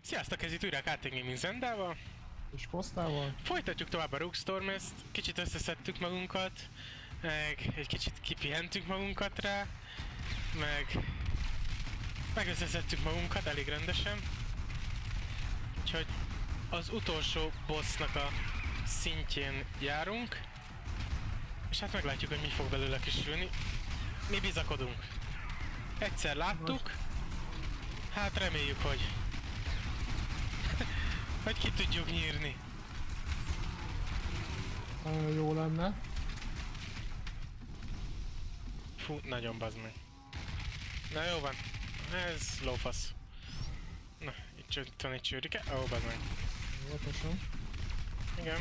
Sziasztok, ez itt újra a KT Gaming Zendával. És Kostával. Folytatjuk tovább a Roguestorm-ezt, kicsit összeszedtük magunkat, meg egy kicsit kipihentünk magunkat rá, meg összeszedtük magunkat elég rendesen. Úgyhogy az utolsó bossnak a szintjén járunk, és hát meglátjuk, hogy mi fog belőle kisülni. Mi bizakodunk. Egyszer láttuk, hát reméljük, hogy ki tudjuk nyírni. Jó lenne. Fú, nagyon bazd meg. Na jó van, ez lófasz. Na, itt van egy csőrike. Ó, bazd meg. Óvatosan. Igen.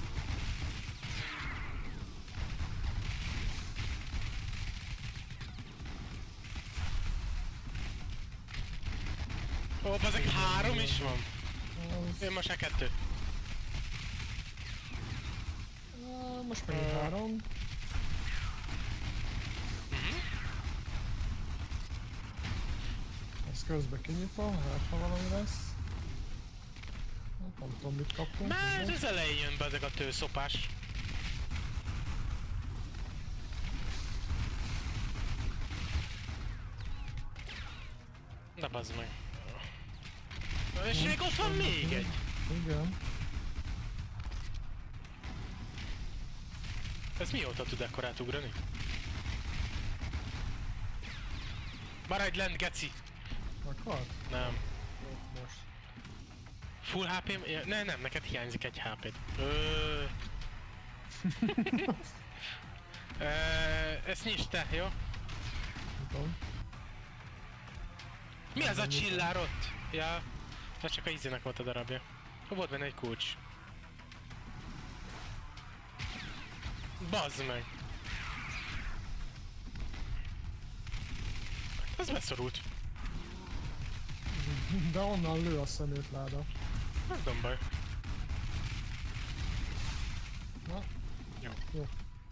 Ó, bazd meg, 3 is van. Én most már 2. Most megint 3. Ez közben kinyitva, hát ha valami lesz. Hát nem tudom mit kaptunk. Már az elején jön be ezek a tőszopás. De bazd meg. És még ott van még egy! Igen. Ez mióta tud ekkorát ugrani? Maradj lent, geci! Akart? Nem. Most. Full HP-m? Ja, nem, neked hiányzik egy HP-t. Ezt nyisd te, jó? Tudom. Mi az a csillár ott? Ja, ez csak a izének volt a darabja. Volt benne egy kulcs. Bazd meg! Ez beszorult. De onnan lő a szemétláda. Nem tudom baj. Na. Jó. Jó.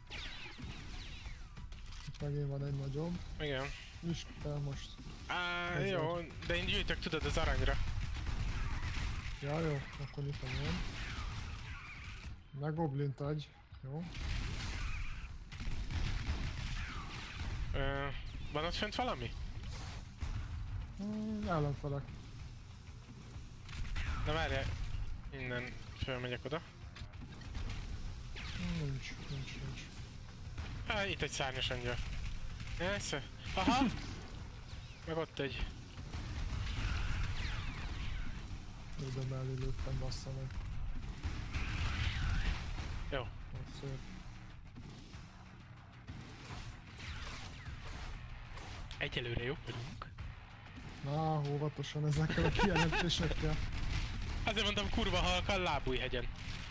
Itt megint van egy nagyobb. Igen. Nyisd fel most. Jó, de én gyűjtök, tudod, az aranyra. Ja, jó, akkor nyitom én. Ne goblint adj. Jó. Van ott fönt valami? Ellenfelek. Na várjál, innen fölmegyek oda. Nincs. Itt egy szárnyas angyal. Esze? Aha! Meg ott egy. Ide mellé lőttem, bassza meg. Jó. Ott szép. Egyelőre jó vagyunk. Na, óvatosan ezekkel a kijelentésekkel. Azért mondtam, kurva halkan Lábújhegyen.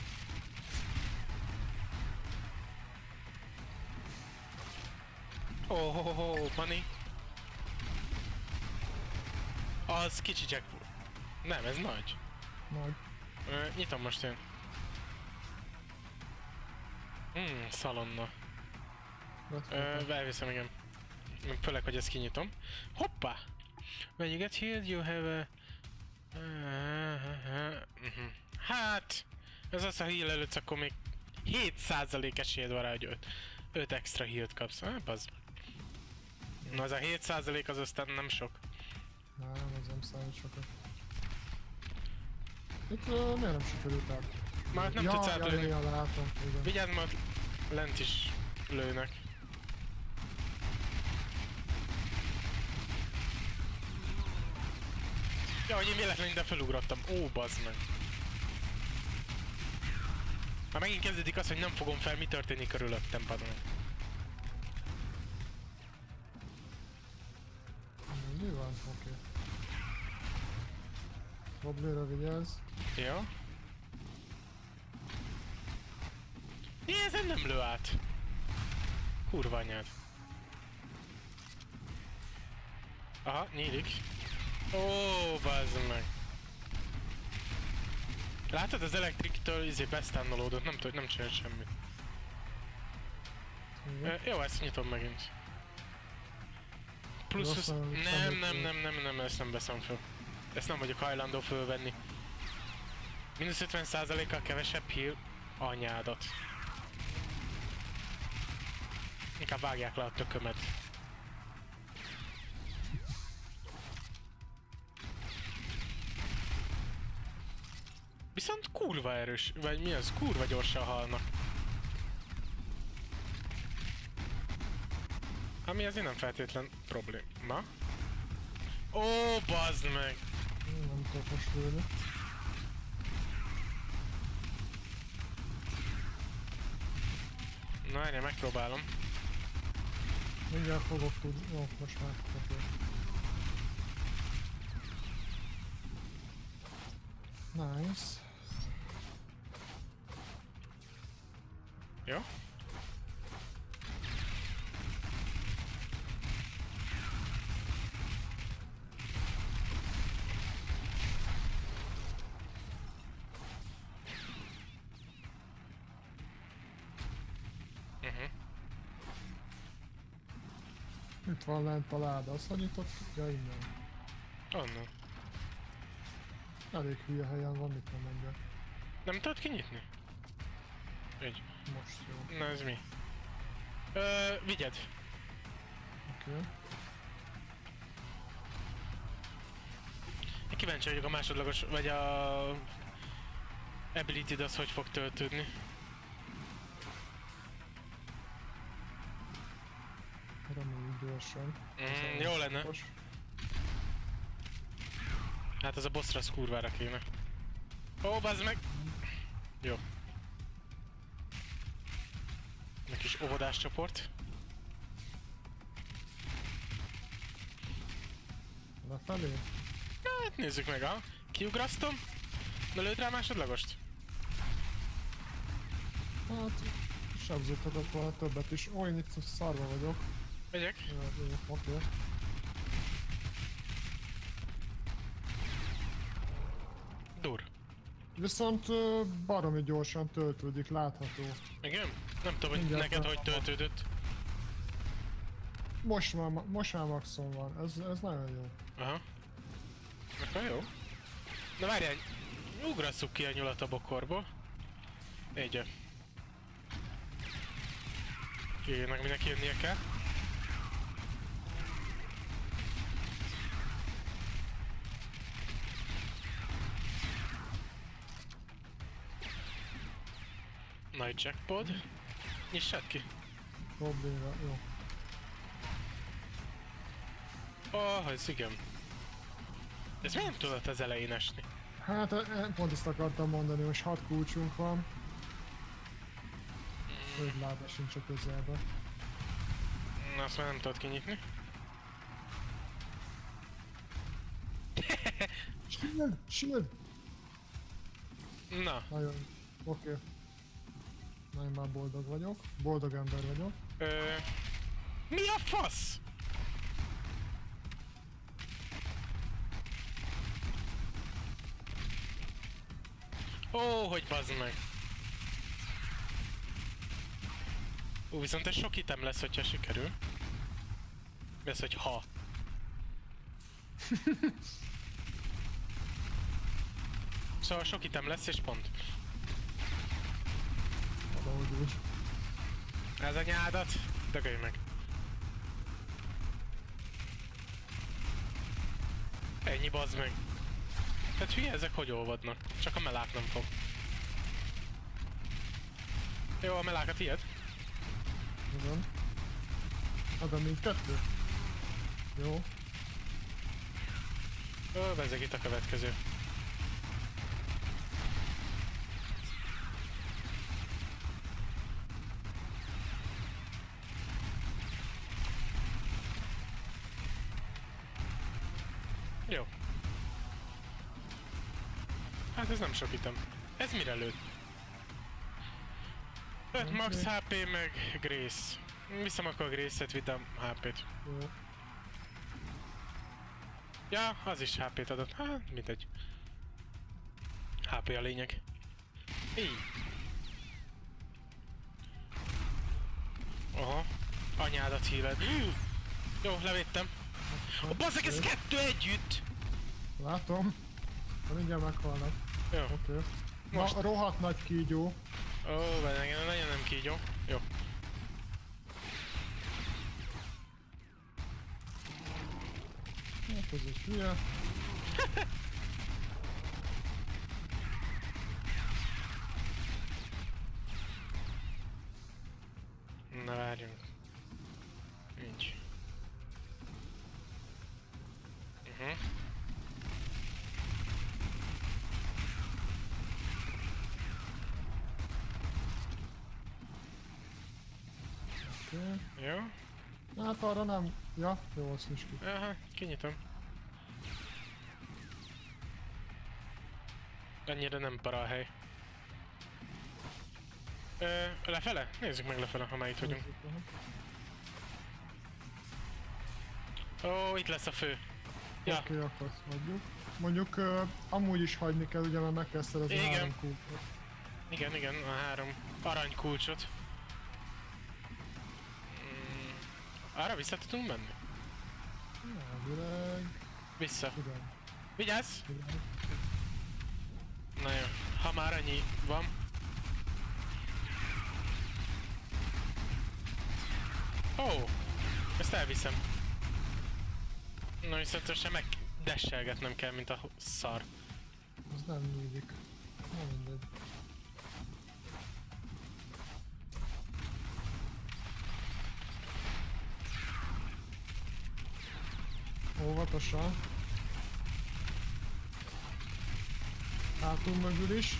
Mani. Az kicsi jack. Nem, ez nagy. Nagy. Nyitom most én. Szalonna. Elviszem, igen. Főleg, hogy ezt kinyitom. Hoppá! When you get healed, you have a... Hát... Ez az, ha heal előtt, akkor még 7% esélyed van rá, hogy 5 extra healt kapsz. Bazd. Na, az a 7% az aztán nem sok. Nem, az nem számít sokat. Itt miért nem sikerült át? Már nem tudsz átlőni. Ja, látom. Igen. Vigyázz, mert lent is lőnek. Ja, hogy én véletlenül ide felugrottam. Ó, bazd meg. Már megint kezdődik az, hogy nem fogom fel, mi történik körülöttem, padon. Mi van? Oké. Goblinra vigyázz. Jó. Ezen nem lő át. Kurva anyád. Aha, nyílik. Ó, bazd meg. Látod, az elektriktől beszánnolódott, nem csinált semmit. Jó, ezt nyitom megint. Plusz... Nem, ezt nem veszem fel. Ezt nem vagyok hajlandó fölvenni. Mínusz 50%-kal kevesebb heal anyádat. Inkább vágják le a tökömet. Viszont kurva erős, vagy mi az? Kurva gyorsan halnak. Ami azért nem feltétlen probléma. Ó, bazd meg! Nem tudok most lőni. Na, erre megpróbálom. Mindjárt fogok tudni. Jó, most már. Okay. Nice. Jó? Itt van lent a láda, azt hagyított? Ja, innen. Onnan. Elég hülye helyen van, mit nem mondjak. Nem tudod kinyitni? Így. Most jó. Na, ez mi? Vigyed. Oké. Okay. Én kíváncsi vagyok a másodlagos, vagy a... ability-d az hogy fog töltődni. Reméljük gyorsan. Jó lenne. Hát ez a bossra az kurvára kéne. Ó, bazd meg! Jó. Egy kis óvodás csoport. Lefelé? Hát nézzük meg, ha. Kiugrasztom. Na lőd rá másodlagost. Hát... sebződhetett volna többet is. Ó, én itt szarva vagyok. Megyek. Oké. Dur. Viszont baromi gyorsan töltődik, látható. Igen? Nem tudom, hogy Mindjárt neked hogy felhallom. töltődött. Most már maxon van, ez nagyon jó. Aha. Akkor jó. Na várjál, ugrasszuk ki a nyulat a bokorból. Így. Jöjjön, mindenki jönnie kell. Nagy jackpot. Nyissad ki. Probléma, jó. Ez igen. Ez miért nem tudott az elején esni? Hát pont ezt akartam mondani, most 6 kulcsunk van. 5 láda sincs a közelben. Na, azt már nem tudod kinyitni. Shield! Shield! Na. Nagyon... Oké. Nagyon már boldog vagyok. Boldog ember vagyok. Mi a fasz? Ó, hogy bazd meg. Viszont ez sok item lesz, hogyha sikerül. Mi az, hogy ha? Szóval sok item lesz és pont. Valahogy úgy. Ez a nyádat, dögölj meg. Ennyi bazd meg. Tehát hülye, ezek hogy olvadnak? Csak a melák nem fog. Jó, a melák a tiéd. Igen. De mindkettő? Jó. Vezeg itt a következő. Jó. Hát ez nem sok item. Ez mire lőtt? 5 max HP meg Grace. Viszem akkor a Grace-et, vidd a HP-t. Jó. Ja, az is HP-t adott. Hát, mindegy. HP a lényeg. Így. Aha. Anyádat híved. Jó, levédtem. Bazzeg, ez kettő együtt! Látom. De mindjárt meghalnak. Jó. Oké. Most. Na, rohadt nagy kígyó. Ó, nekem nagyon nem kígyó. Jó. Hát ez egy hülye. Na várjunk. Nincs. Oké. Jó. Hát arra nem. Ja, jó, azt is ki. Aha, kinyitom. Annyira nem para a hely. Lefele? Nézzük meg lefele, ha már itt vagyunk. Ó, itt lesz a fő. Ja, Oké, akkor azt hagyjuk. Mondjuk amúgy is hagyni kell, ugye, mert meg kell szerezni Igen. 3 kulcsot. igen, a 3 aranykulcsot. Arra vissza tudunk menni? Elvileg... Vissza. Igen. Vigyázz! Igen. Na jó, ha már annyi van. Ó, ezt elviszem. Na viszont sem megdesselgetnem kell, mint a szar. Ez nem nyílik. Na mindegy. Óvatosan. Hátul mögül is.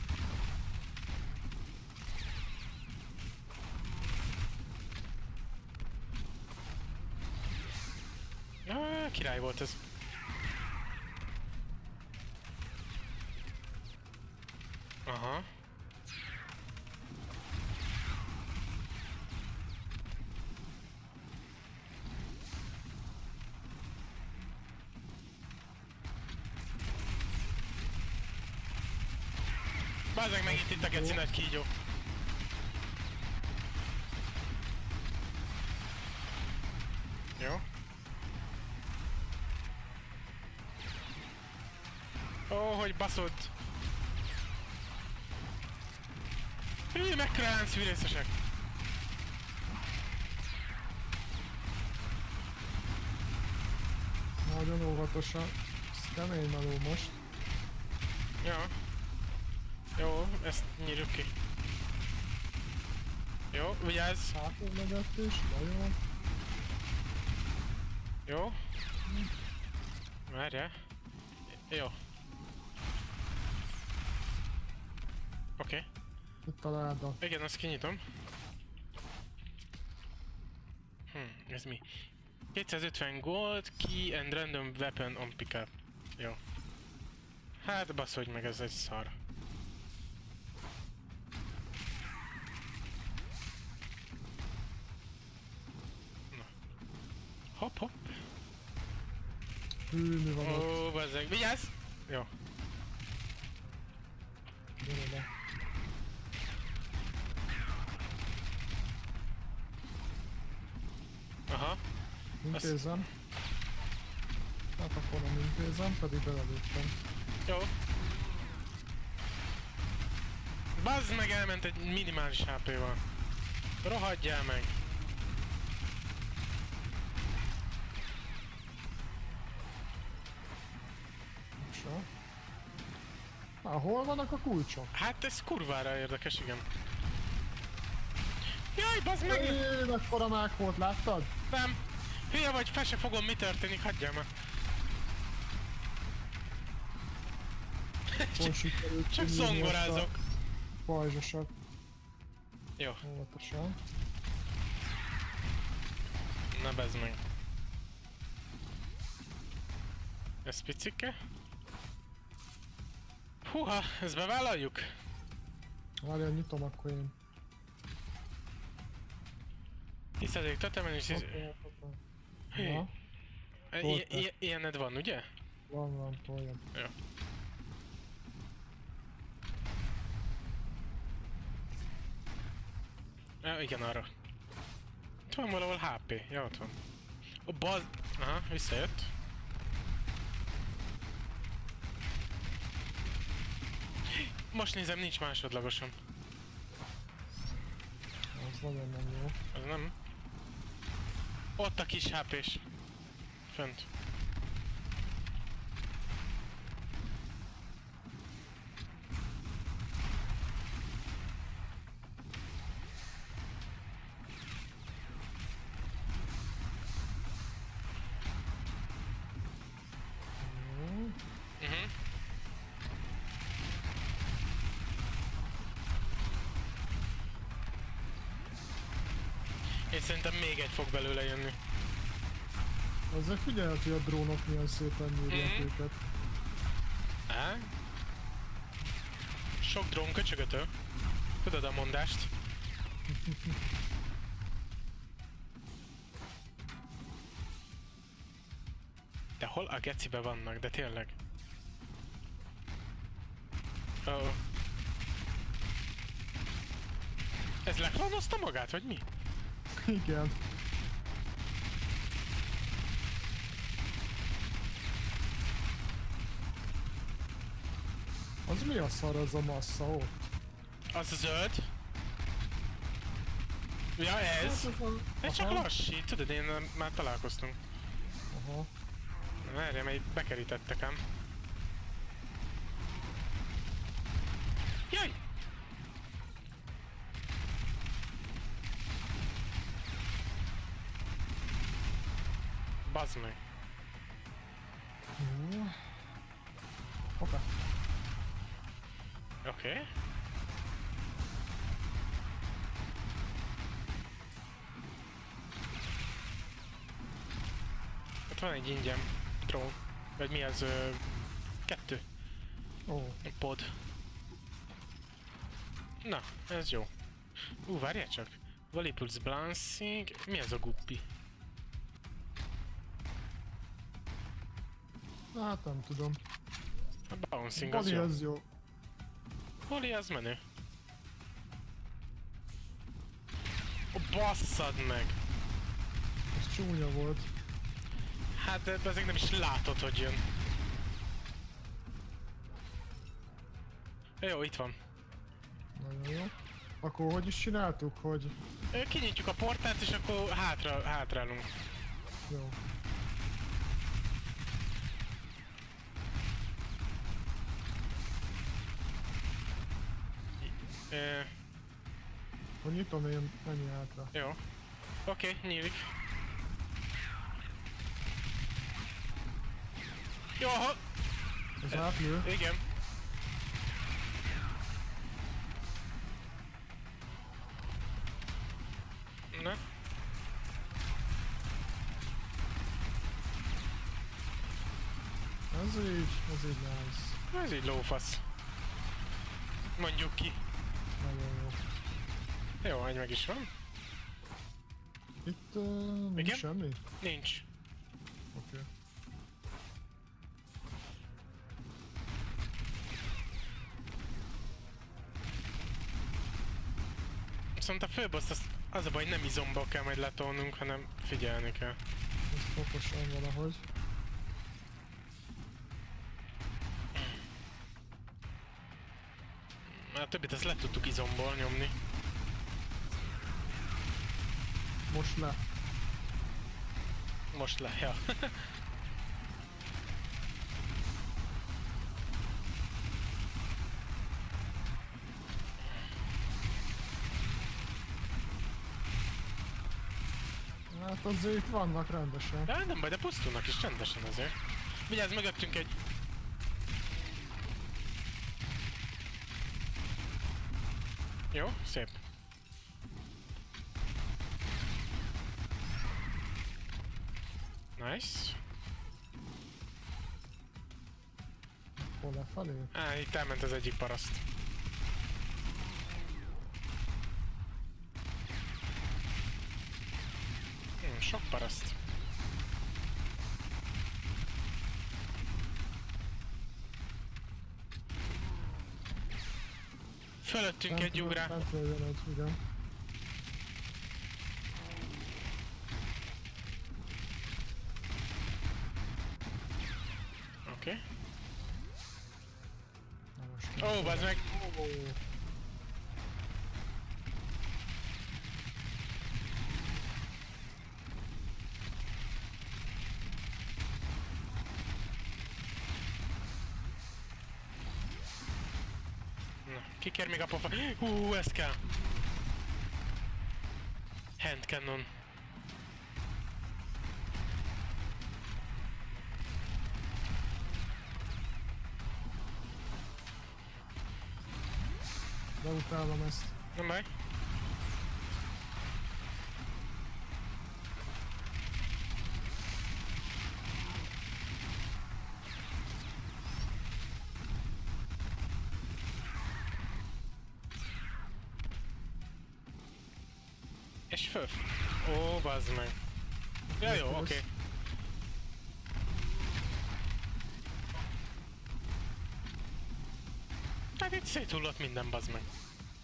Király volt ez. Aha. Bazzeg meg itt a geci nagy kígyó. Jó. Ó, hogy baszod! Hű, mekkora szűrészesek! Nagyon óvatosan. Ez kemény meló most. Ja. Jó, ezt nyírjuk ki. Jó, vigyázz! Hátul mögött is, de jó. Jó. Várjál. Jó. Oké. Itt a láda. Igen, azt kinyitom. Ez mi? 250 gold, key and random weapon on pickup. Jó. Hát baszodj meg, ez egy szar. Na. Hopp, hopp. Hű, mi van ott? Ó, bazzeg. Vigyázz! Jó. Gyere le. Aha. Intézem. Hát akkor nem intézem, pedig belelőttem. Jó. Bazd meg, elment egy minimális HP-val. Rohadjál meg. So. Hol vannak a kulcsok? Hát ez kurvára érdekes, igen. Jaj, bazd meg! Éj, mekkora mák volt, láttad? Nem. Hülye vagy, fel se fogom, mi történik, hagyjál már. Hol sikerült Csak kinyírni zongorázok. ezt a pajzsosat. Jó, Óvatosan. na bezd meg. Ez picike? Húha, ezt bevállaljuk? Várjál, nyitom akkor én. Tisztázék totemen is... Na, Ilyened van, ugye? van, toljad. Jó. Igen, arra. Itt van valahol HP. Ja, ott van. A baz... Aha, visszajött. Most nézem, nincs másodlagosom. Az nagyon nem jó. Az nem. Ott a kis HP-s. Fönt. És szerintem még egy fog belőle jönni. Azért figyelhet, hogy a drónok milyen szépen nyírják őket. Á? Sok drón köcsögötő. Tudod a mondást? De hol a gecibe vannak, de tényleg? Oh. Ez leklonozta magát, vagy mi? Igen. Az mi a szar az a massza ott? Az a zöld. Ja, ez. Ez csak lassít, tudod, én már találkoztunk. Aha. Várjál, mert bekerítettek ám. Jaj! Bazd meg. Jó. Oké. Oké. Ott van egy ingyen drón. Vagy mi az? Kettő. Ó. Pod. Na, ez jó. Várjál csak. Volipulse balancing. Mi az a guppi? Hát nem tudom. A bouncing az Bali jó. az jó. Holi az menő. Ó, basszad meg! Ez csúnya volt. Hát de ezek nem is látod, hogy jön. Jó, itt van. Nagyon jó. Akkor hogy is csináltuk, hogy... Kinyitjuk a portát és akkor hátrálunk. Jó. Akkor nyitom én, menj hátra. Jó. Oké, nyílik. Jó, ha... Ez átlő. Igen. Na? Ez így nice. Ez így lófasz. Mondjuk ki. Nagyon jó. Jó, egy meg is van. Itt nincs Igen? semmi? Nincs. Oké. Viszont a főbossz az a baj, nem izomba kell majd letolnunk, hanem figyelni kell. Ez fokosan valahogy. A többit ezt le tudtuk izomból nyomni. Most le. Most le, ja. Hát azért itt vannak rendesen. De nem baj, de pusztulnak is rendesen azért. Vigyázz, mögöttünk egy... Jó, szép. Nice. Hol lefelé? Itt elment az egyik paraszt. Sok paraszt. Fölöttünk egy ugrá. Fentről jön egy, igen. Oké. Na most Ó, bazd meg! Ó. Na, kikér még a pofa. Hú, ez kell. Hand cannon. Beutálom ezt. Nem baj. És föl. Ó, bazd meg. Ja, jó, oké. Hát itt széthullott minden, bazd meg.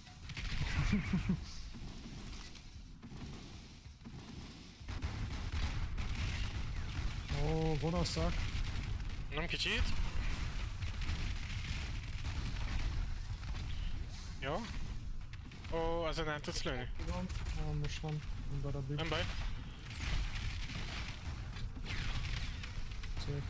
Ó, gonoszak. Nem kicsit. Jó. Ó, azon el tudsz lőni? Tudom. Most van egy darabig. Nem baj. Szép.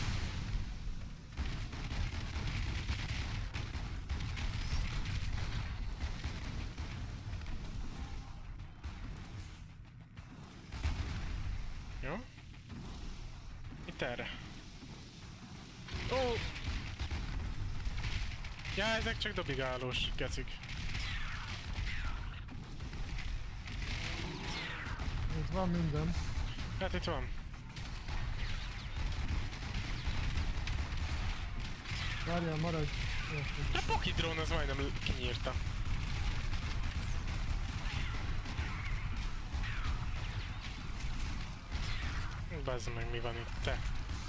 Jó. Itt erre. Ó! Ja, ezek csak dobigálós, gecik. Itt van minden. Hát itt van. Várjál, maradj. Jó, A Poki drón az majdnem kinyírta. Bazd meg, mi van itt, te?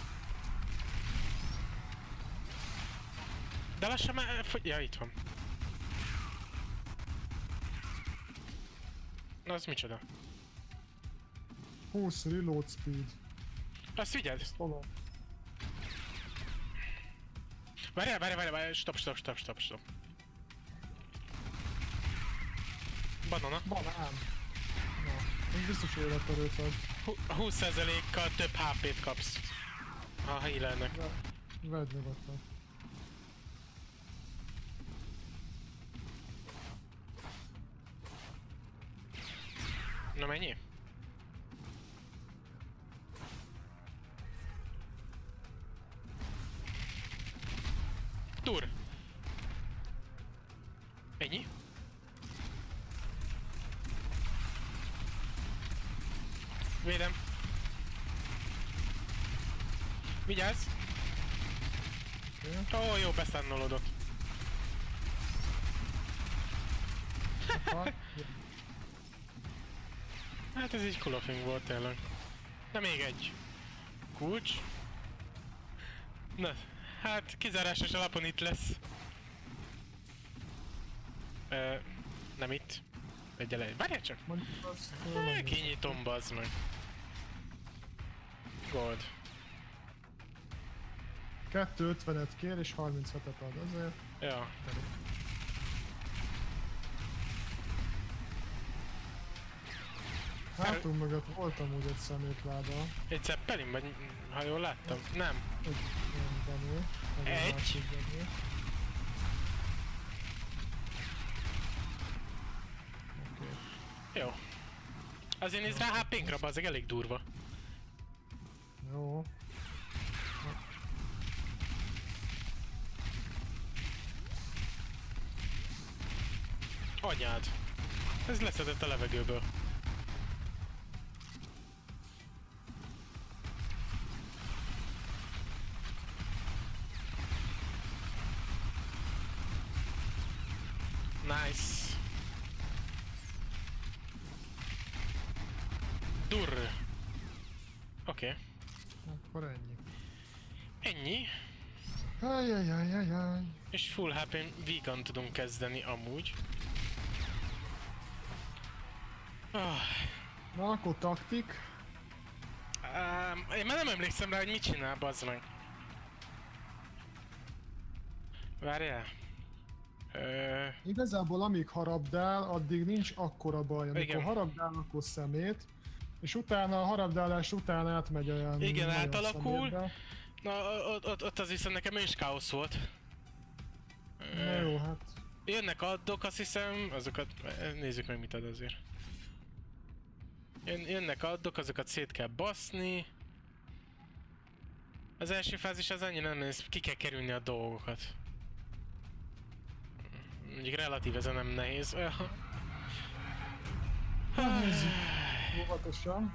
De lassan már... Ja, itt van. Na, az micsoda? 20 reload speed. Azt vigyed! Ezt tolom. Várjál, stop. Banana. Banán. Na, ez biztos életerőt ad. 20%-kal több HP-t kapsz. Ha healernek. Vedd nyugodtan. Na mennyi? Tur! Ennyi? Védem. Vigyázz! Ó, jó, beszánnolodott. Hát ez így kulafing volt tényleg. De még egy. Kulcs. Na, hát kizárásos alapon itt lesz. Nem itt. Egyelej. Várjál csak! Mondjuk azt... Kinyitom, bazd meg. Gold. 250-et kér és 37-et ad, ezért. Ja. Hátunk mögött volt amúgy egy szemétláda. Egy Zeppelin, vagy ha jól láttam? Nem. Egy ilyen benő. Egy? Másik benő. Oké. Jó. Azért nézd rá HP-nkra, bazzeg, elég durva. Jó. Anyád. Ez leszedett a levegőből. Nice. Durr. Oké. Akkor ennyi. Ennyi. Ajajajajaj. És full HP-n vegan tudunk kezdeni amúgy. Na akkor taktik. Én már nem emlékszem rá, hogy mit csinál, bazd meg. Várjál. Igazából amíg harabdál, addig nincs akkora baj. Amikor Igen. harabdál, akkor szemét, és utána a harabdálás után átmegy olyan Igen, nagyon átalakul. szemétbe. Na, ott az viszont nekem is káosz volt. Na jó, hát Jönnek addok, azt hiszem, azokat... Nézzük meg mit ad azért. Jönnek addok, azokat szét kell baszni. Az első fázis az annyira nem néz, ki kell kerülni a dolgokat. Mondjuk relatív ez nem nehéz. nézzük óvatosan.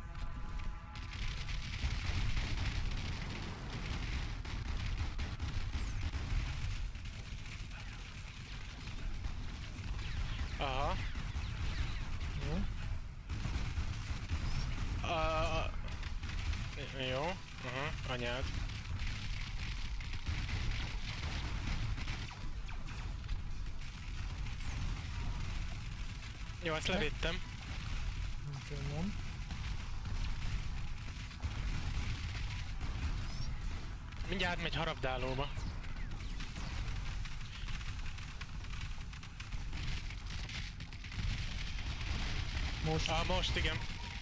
Aha. Jó. Jó. Aha, anyád. Jó, ezt levittem. Nem. Mindjárt megy harabdálóba. Most. Most igen.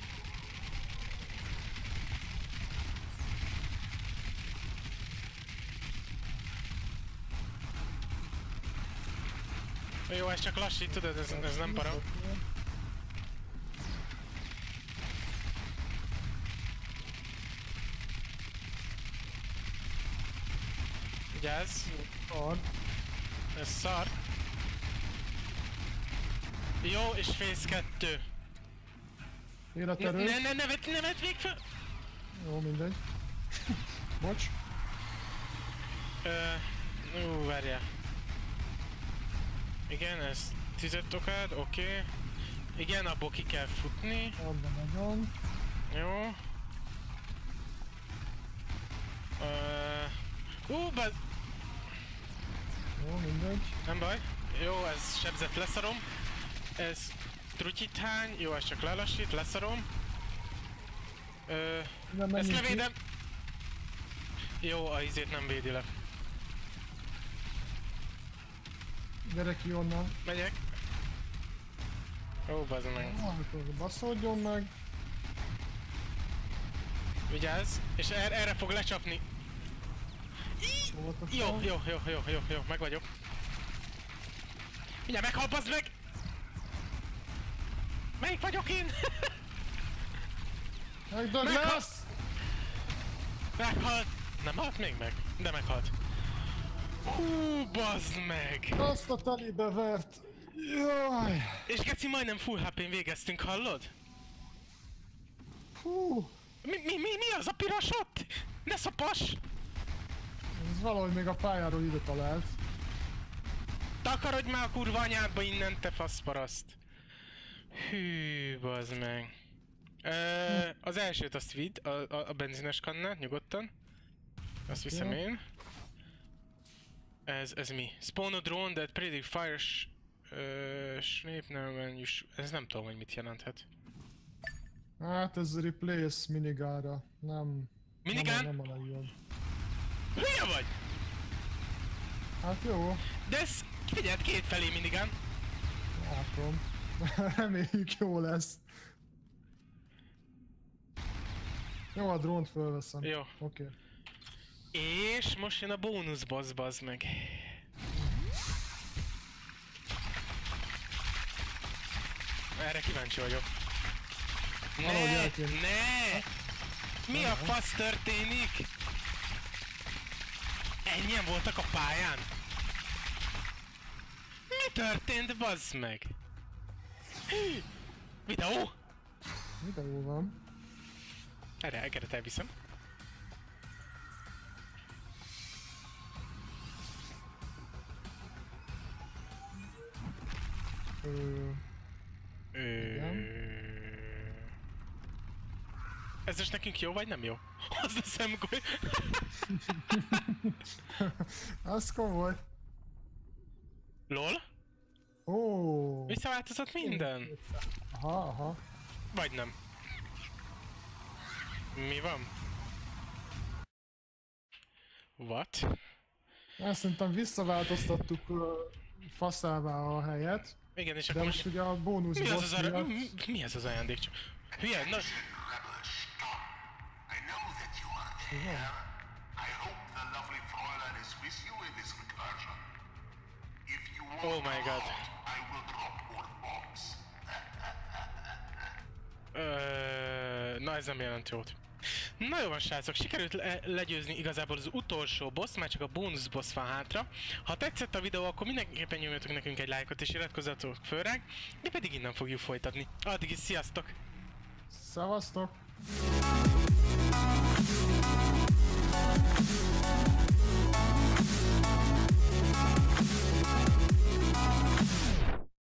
Jó, ez csak lassít, tudod, ez nem para. Vigyázz, Szar. ez szar. Jó, és phase 2. Életerő. Ne vedd végig fel! Jó, mindegy. Bocs. Várjál. Igen, ez 10 okád, oké. Igen, abból ki kell futni. Abban nagyon. Jó. Baz... Jó, mindegy. Nem baj. Jó, ez sebzett, leszarom. Ez trutyithány, jó, ez csak lelassít, leszarom. Ezt levédem. Jó, a izét nem védi le. Gyere ki onnan. Megyek. Ó, bazd meg. Akkor baszódjon meg. Vigyázz, és erre fog lecsapni. Óvatosan. Jó, meg vagyok. Mindjárt meghal, bazd meg! Melyik vagyok én? Megdög Meghal! lesz! Meghalt! Nem halt még meg, de meghalt. Hú, bazd meg! Azt a telibe vert! Jaj! És geci, majdnem full HP-n végeztünk, hallod? Hú! Mi az a piros ott? Ne szapas! Ez valahogy még a pályáról ide talált. Takarodj már a kurva anyádba innen, te faszparaszt! Hű, bazd meg. Az elsőt azt vidd, a benzines kannát, nyugodtan. Azt viszem én. Ez mi? Spawn a drone that predict fire shape when you ez nem tudom, hogy mit jelenthet. Hát ez replace minigára. Nem... Minigán? Nem a legjobb. Hülye vagy? Hát jó. De ez... Figyeld, kétfelé minigán. Látom. Reméljük jó lesz. Jó, a drónt fölveszem. Jó. Oké. És most jön a bónusz boss, bazd meg. Erre kíváncsi vagyok. Valahogy Ne! eltűnt. Ne! Mi a fasz történik? Ennyien voltak a pályán? Mi történt, bazd meg? Hű! Videó? Videó van. Erre elviszem. Ez most nekünk jó vagy nem jó? Az a szemgoly. Az komoly. LOL? Ó. Visszaváltozott minden? Aha. Vagy nem? Mi van? What? Azt szerintem visszaváltoztattuk faszává a helyet, Igen, és de akkor most most... ugye a bónusz Mi az boss az miatt... mi ez az ajándék csak? Hülye, na... Rebels, stop. I know that you are Mi there. van? I hope the lovely Fräulein is with you in this recursion. If you want Oh my god. I will drop more bombs. Na ez nem jelent jót. Na jó van srácok, sikerült legyőzni igazából az utolsó boss, már csak a bónusz boss van hátra. Ha tetszett a videó, akkor mindenképpen nyomjatok nekünk egy lájkot és iratkozzatok föl ránk, mi pedig innen fogjuk folytatni. Addig is sziasztok! Szevasztok!